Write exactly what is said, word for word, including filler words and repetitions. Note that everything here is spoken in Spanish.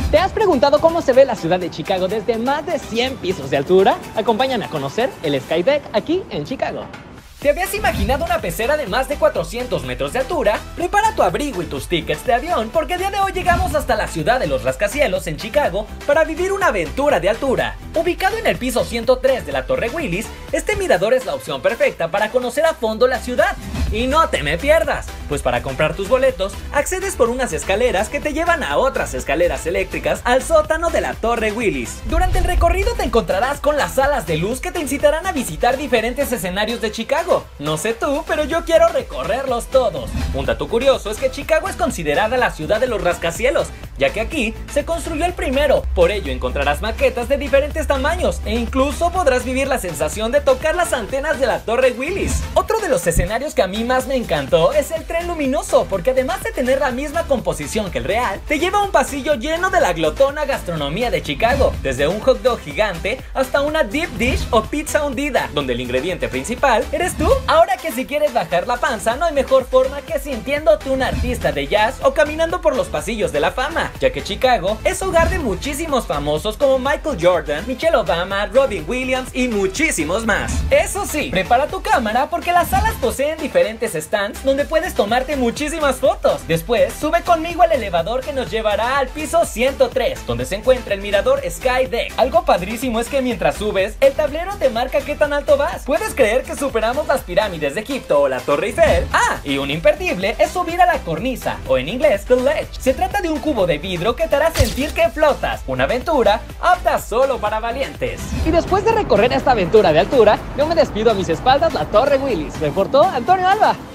¿Te has preguntado cómo se ve la ciudad de Chicago desde más de cien pisos de altura? Acompáñame a conocer el Skydeck aquí en Chicago. ¿Te habías imaginado una pecera de más de cuatrocientos metros de altura? Prepara tu abrigo y tus tickets de avión porque el día de hoy llegamos hasta la ciudad de los rascacielos en Chicago para vivir una aventura de altura. Ubicado en el piso ciento tres de la Torre Willis, este mirador es la opción perfecta para conocer a fondo la ciudad. Y no te me pierdas, pues para comprar tus boletos, accedes por unas escaleras que te llevan a otras escaleras eléctricas al sótano de la Torre Willis. Durante el recorrido te encontrarás con las salas de luz que te incitarán a visitar diferentes escenarios de Chicago. No sé tú, pero yo quiero recorrerlos todos. Un dato curioso es que Chicago es considerada la ciudad de los rascacielos, ya que aquí se construyó el primero. Por ello encontrarás maquetas de diferentes tamaños e incluso podrás vivir la sensación de tocar las antenas de la Torre Willis. Otro de los escenarios que a mí más me encantó es el tren luminoso, porque además de tener la misma composición que el real, te lleva a un pasillo lleno de la glotona gastronomía de Chicago, desde un hot dog gigante hasta una deep dish o pizza hundida, donde el ingrediente principal eres tú. Ahora que si quieres bajar la panza, no hay mejor forma que sintiéndote un artista de jazz o caminando por los pasillos de la fama, ya que Chicago es hogar de muchísimos famosos como Michael Jordan, Michelle Obama, Robin Williams y muchísimos más. Eso sí, prepara tu cámara porque las salas poseen diferentes stands donde puedes tomarte muchísimas fotos. Después, sube conmigo al elevador que nos llevará al piso ciento tres, donde se encuentra el mirador Skydeck. Algo padrísimo es que mientras subes, el tablero te marca qué tan alto vas. ¿Puedes creer que superamos las pirámides de Egipto o la Torre Eiffel? Ah, y un imperdible es subir a la cornisa, o en inglés, the ledge. Se trata de un cubo de vidrio que te hará sentir que flotas. Una aventura apta solo para valientes. Y después de recorrer esta aventura de altura, yo me despido a mis espaldas la Torre Willis. Reportó Antonio Alba.